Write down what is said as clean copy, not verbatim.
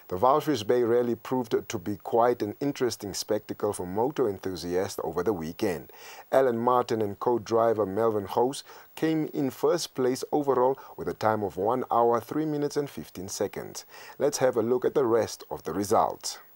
The Walvis Bay Rally proved to be quite an interesting spectacle for motor enthusiasts over the weekend. Alan Martin and co-driver Melvin House came in first place overall with a time of 1 hour, 3 minutes and 15 seconds. Let's have a look at the rest of the results.